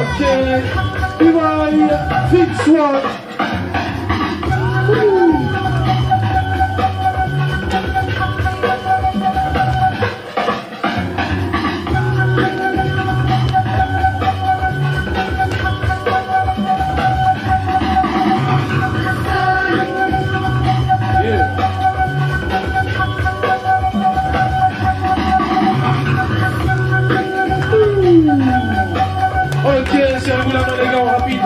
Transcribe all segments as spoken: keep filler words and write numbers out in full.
Ok. Bye. Fix one. Ok, serrez-vous la main les gars, rapide.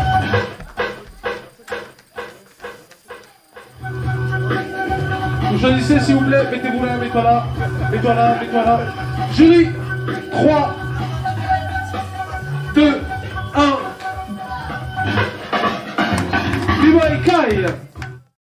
Vous choisissez s'il vous plaît, mettez-vous là, mets-toi là, mets-toi là, mets-toi là. Jury, trois, deux, un. Viva et Kyle.